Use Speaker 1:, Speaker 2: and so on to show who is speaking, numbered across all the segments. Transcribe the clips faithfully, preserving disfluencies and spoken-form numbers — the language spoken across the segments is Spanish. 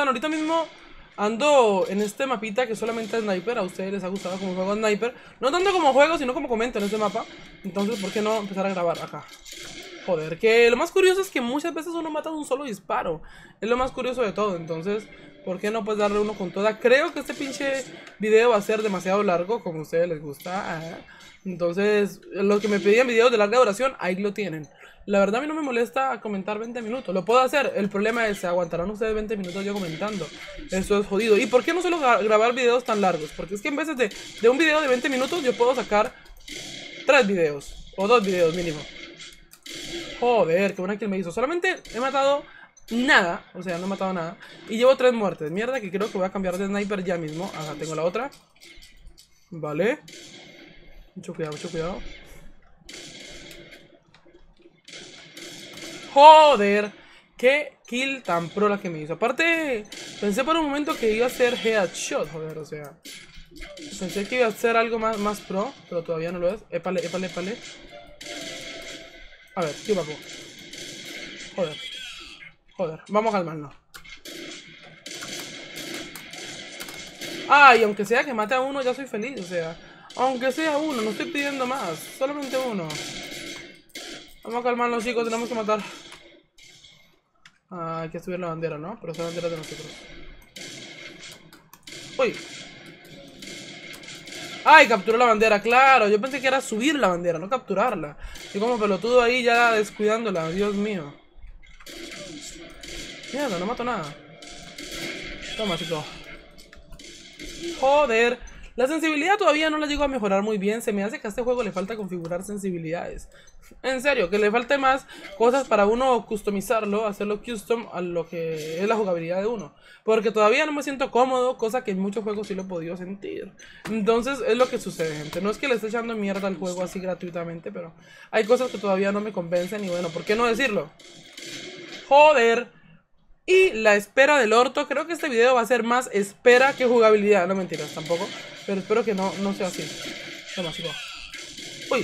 Speaker 1: Ahorita mismo ando en este mapita que solamente es Sniper. A ustedes les ha gustado como juego Sniper. No tanto como juego, sino como comento en este mapa. Entonces, ¿por qué no empezar a grabar acá? Joder, que lo más curioso es que muchas veces uno mata de un solo disparo. Es lo más curioso de todo. Entonces, ¿por qué no pues darle uno con toda? Creo que este pinche video va a ser demasiado largo, como a ustedes les gusta. Entonces, los que me pedían videos de larga duración, ahí lo tienen. La verdad a mí no me molesta comentar veinte minutos. Lo puedo hacer. El problema es, ¿aguantarán ustedes veinte minutos yo comentando? Eso es jodido. ¿Y por qué no suelo grabar videos tan largos? Porque es que en vez de, de un video de veinte minutos, yo puedo sacar tres videos. O dos videos mínimo. Joder, qué buena kill me hizo. Solamente he matado nada. O sea, no he matado nada. Y llevo tres muertes. Mierda, que creo que voy a cambiar de sniper ya mismo. Ajá, tengo la otra. Vale. Mucho cuidado, mucho cuidado. Joder, qué kill tan pro la que me hizo. Aparte, pensé por un momento que iba a ser headshot, joder, o sea. Pensé que iba a ser algo más, más pro, pero todavía no lo es. Épale, épale, épale. A ver, qué papo. Joder. Joder, vamos a calmarnos. Ay, aunque sea que mate a uno, ya soy feliz, o sea. Aunque sea uno, no estoy pidiendo más. Solamente uno. Vamos a calmarnos, chicos, tenemos que matar. Ah, hay que subir la bandera, ¿no? Pero esa bandera es de nosotros. Uy. ¡Ay! Capturó la bandera, claro. Yo pensé que era subir la bandera, no capturarla. Y como pelotudo ahí ya descuidándola, Dios mío. Mierda, no mato nada. Toma, chico. Joder. La sensibilidad todavía no la llego a mejorar muy bien. Se me hace que a este juego le falta configurar sensibilidades. En serio, que le falte más cosas para uno customizarlo, hacerlo custom a lo que es la jugabilidad de uno. Porque todavía no me siento cómodo, cosa que en muchos juegos sí lo he podido sentir. Entonces es lo que sucede, gente. No es que le esté echando mierda al juego así gratuitamente, pero hay cosas que todavía no me convencen y bueno, ¿por qué no decirlo? Joder. Y la espera del orto. Creo que este video va a ser más espera que jugabilidad. No mentiras, tampoco. Pero espero que no, no sea así. Toma, chico. Uy.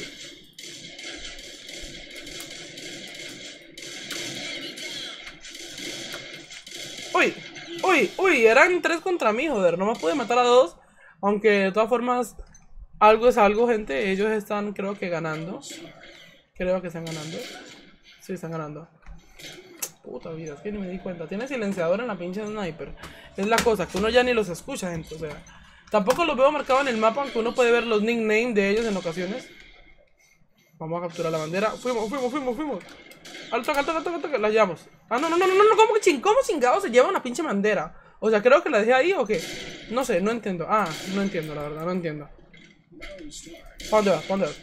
Speaker 1: Uy. Uy, uy. Eran tres contra mí, joder. No me pude matar a dos. Aunque de todas formas, algo es algo, gente. Ellos están, creo que ganando. Creo que están ganando. Sí, están ganando. Puta vida, es que ni me di cuenta. Tiene silenciador en la pinche sniper. Es la cosa, que uno ya ni los escucha, gente. O sea, tampoco los veo marcados en el mapa, aunque uno puede ver los nicknames de ellos en ocasiones. Vamos a capturar la bandera. Fuimos, fuimos, fuimos, fuimos. Alto, alto, alto, alto, que la llevamos. Ah, no, no, no, no, no, ¿cómo que ching? ¿Cómo chingado se lleva una pinche bandera? O sea, creo que la dejé ahí o qué. No sé, no entiendo. Ah, no entiendo, la verdad, no entiendo. ¿Para dónde vas? ¿Para dónde vas?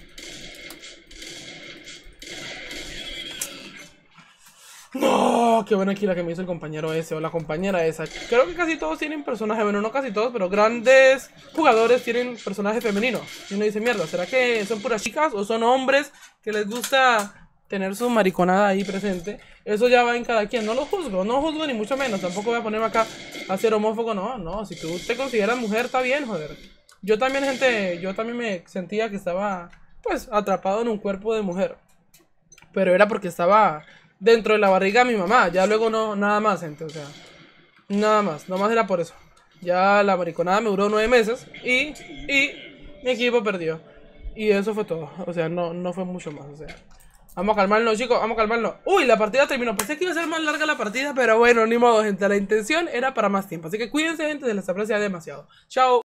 Speaker 1: No, qué buena aquí la que me hizo el compañero ese o la compañera esa. Creo que casi todos tienen personajes, bueno, no casi todos, pero grandes jugadores tienen personajes femeninos. Y uno dice, mierda, ¿será que son puras chicas o son hombres que les gusta tener su mariconada ahí presente? Eso ya va en cada quien, no lo juzgo, no juzgo ni mucho menos. Tampoco voy a ponerme acá a ser homófobo, no, no, si tú te consideras mujer está bien, joder. Yo también, gente, yo también me sentía que estaba, pues, atrapado en un cuerpo de mujer. Pero era porque estaba dentro de la barriga de mi mamá. Ya luego no, nada más, gente, o sea, nada más, nomás era por eso. Ya la mariconada me duró nueve meses y, y mi equipo perdió. Y eso fue todo, o sea, no, no fue mucho más, o sea. Vamos a calmarnos, chicos, vamos a calmarnos. Uy, la partida terminó, pensé que iba a ser más larga la partida, pero bueno, ni modo, gente. La intención era para más tiempo, así que cuídense, gente, se les aprecia demasiado. Chao.